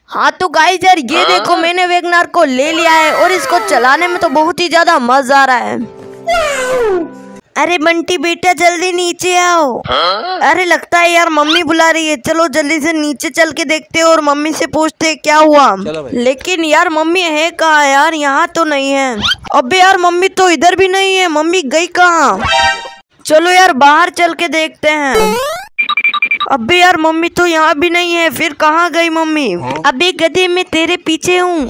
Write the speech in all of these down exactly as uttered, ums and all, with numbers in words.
हाँ तो गाइस यार ये देखो मैंने वैगनआर को ले लिया है और इसको चलाने में तो बहुत ही ज्यादा मजा आ रहा है। अरे बंटी बेटा जल्दी नीचे आओ। अरे लगता है यार मम्मी बुला रही है, चलो जल्दी से नीचे चल के देखते हैं और मम्मी से पूछते हैं क्या हुआ। लेकिन यार मम्मी है कहाँ यार, यहाँ तो नहीं है। अबे यार मम्मी तो इधर भी नहीं है, मम्मी गई कहाँ? चलो यार बाहर चल के देखते हैं। अबे यार मम्मी तो यहाँ भी नहीं है, फिर कहाँ गई मम्मी? अबे गधे मैं तेरे पीछे हूँ।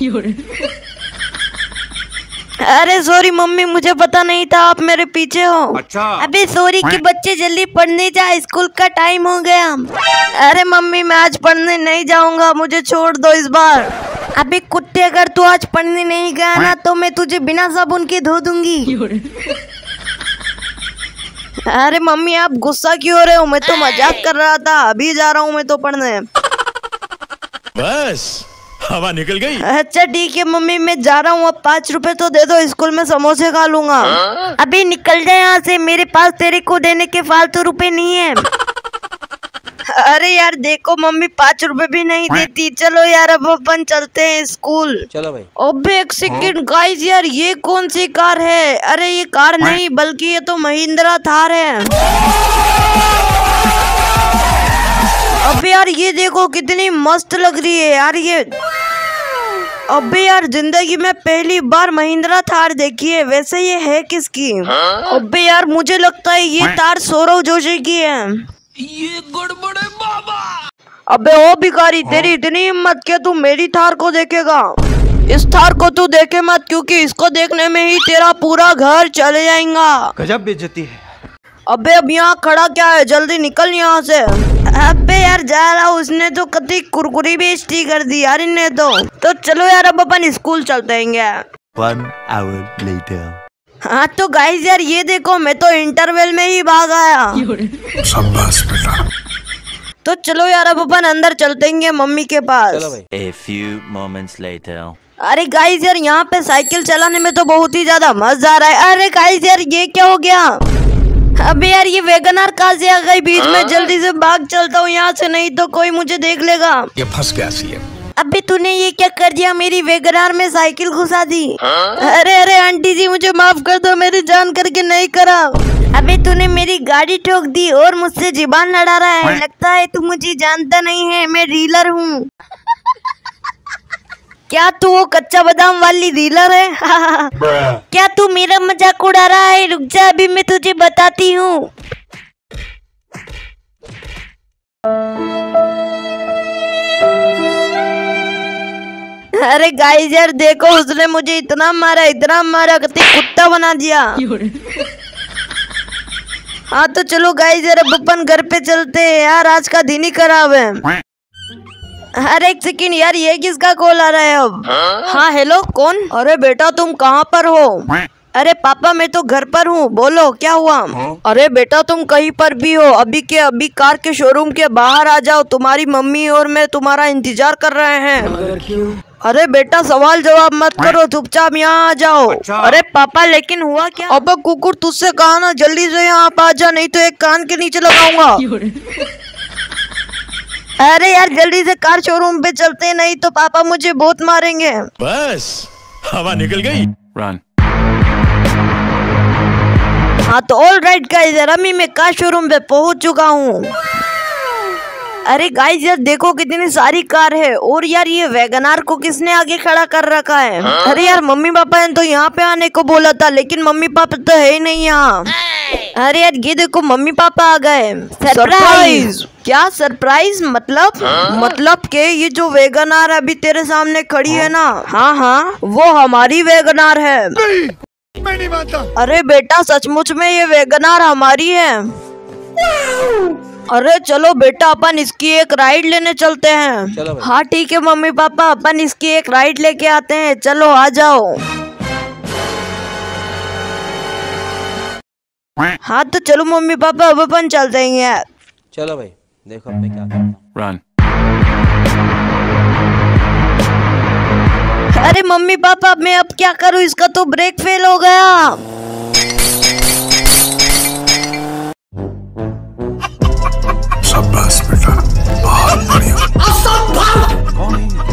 अरे सॉरी मम्मी, मुझे पता नहीं था आप मेरे पीछे हो। अच्छा। अबे सॉरी कि बच्चे जल्दी पढ़ने जा, स्कूल का टाइम हो गया। अरे मम्मी मैं आज पढ़ने नहीं जाऊंगा, मुझे छोड़ दो इस बार। अबे कुत्ते अगर तू आज पढ़ने नहीं गया ना तो मैं तुझे बिना साबुन के धो दूंगी। अरे मम्मी आप गुस्सा क्यों हो रहे हो, मैं तो मजाक कर रहा था, अभी जा रहा हूँ मैं तो पढ़ने। बस हवा निकल गई। अच्छा ठीक है मम्मी मैं जा रहा हूँ, अब पाँच रुपए तो दे दो, स्कूल में समोसे खा लूंगा। अभी निकल जाए यहाँ से, मेरे पास तेरे को देने के फालतू रुपए नहीं है। अरे यार देखो मम्मी पाँच रुपए भी नहीं देती। चलो यार अब अपन चलते हैं स्कूल। चलो भाई। अबे एक सेकंड गाइस यार ये कौन सी कार है? अरे ये कार नहीं बल्कि ये तो महिंद्रा थार है। अबे यार ये देखो कितनी मस्त लग रही है यार ये। अबे यार जिंदगी में पहली बार महिंद्रा थार देखी है, वैसे ये है किसकी? अबे यार मुझे लगता है ये थार सौरव जोशी की है। ये गड़बड़ है बाबा। अबे ओ भिखारी तेरी इतनी हिम्मत क्या तू मेरी थार को देखेगा? इस थार को तू देखे मत, क्योंकि इसको देखने में ही तेरा पूरा घर चले जाएगा। गजब बेइज्जती है। अबे अब यहाँ खड़ा क्या है, जल्दी निकल यहाँ से। अबे यार जा रहा हूँ, उसने तो कति कुरकुरी बेइज्जती कर दी यार इन्हें तो। तो चलो यार अब अपन स्कूल चलते हैं। One hour later. हाँ तो गाइस यार ये देखो मैं तो इंटरवल में ही भाग आया। शाबाश बेटा। तो चलो यार अब अपन अंदर चलते हैं मम्मी के पास। चलो भाई। A few moments later. अरे गाइस यार यहाँ पे साइकिल चलाने में तो बहुत ही ज्यादा मजा आ रहा है। अरे गाइस यार ये क्या हो गया? अबे यार ये वैगनआर कहाँ से आ गई बीच में? जल्दी से भाग चलता हूँ यहाँ से, नहीं तो कोई मुझे देख लेगा। ये फंस गया सी है। अबे तूने ये क्या कर दिया, मेरी वैगनआर में साइकिल घुसा दी। अरे अरे आंटी जी मुझे माफ कर दो, मेरी जान करके नहीं करा। अबे तूने मेरी गाड़ी ठोक दी और मुझसे जुबान लड़ा रहा है, लगता है तू मुझे जानता नहीं है, मैं रीलर हूँ। क्या तू वो कच्चा बादाम वाली रीलर है? क्या तू मेरा मजाक उड़ा रहा है? रुक जा अभी मैं तुझे बताती हूँ। अरे गाइस यार देखो उसने मुझे इतना मारा इतना मारा कि कुत्ता बना दिया। हाँ तो चलो गाइस यार अब अपन घर पे चलते हैं यार, आज का दिन ही खराब है। अरे एक सेकंड यार ये किसका कॉल आ रहा है अब? हाँ हेलो कौन? अरे बेटा तुम कहाँ पर हो? अरे पापा मैं तो घर पर हूँ, बोलो क्या हुआ? अरे बेटा तुम कहीं पर भी हो अभी के अभी कार के शोरूम के बाहर आ जाओ, तुम्हारी मम्मी और मैं तुम्हारा इंतजार कर रहे हैं। अरे बेटा सवाल जवाब मत करो, चुपचाप यहाँ आ जाओ। अच्छा। अरे पापा लेकिन हुआ क्या? अब कुकुर तुझसे कहा ना जल्दी से यहाँ आ जा, नहीं तो एक कान के नीचे लगाऊंगा। अरे यार जल्दी से कार शोरूम पे चलते, नहीं तो पापा मुझे बहुत मारेंगे। बस हवा निकल गई। Run. हाँ तो ऑल राइट गाइस यार अभी मैं कार शोरूम पे पहुंच चुका हूँ। अरे गाइस यार देखो कितनी सारी कार है, और यार ये वैगनआर को किसने आगे खड़ा कर रखा है? अरे यार मम्मी पापा ने तो यहाँ पे आने को बोला था, लेकिन मम्मी पापा तो है ही नहीं यहाँ। अरे यार ये देखो मम्मी पापा आ गए। सरप्राइज? क्या सरप्राइज मतलब? मतलब के ये जो वैगनआर अभी तेरे सामने खड़ी है ना, हाँ हाँ वो हमारी वैगनआर है। मैं नहीं मानता। अरे बेटा सचमुच में ये वैगनआर हमारी है। अरे चलो बेटा अपन इसकी एक राइड लेने चलते हैं। हाँ ठीक है मम्मी पापा अपन इसकी एक राइड लेके आते हैं, चलो आ जाओ। हाँ तो चलो मम्मी पापा अब अपन चलते हैं। चलो भाई देखो अब मैं क्या करता हूँ। Run. अरे मम्मी पापा मैं अब क्या करूँ, इसका तो ब्रेक फेल हो गया। शाबाश बेटा, बहुत बढ़िया।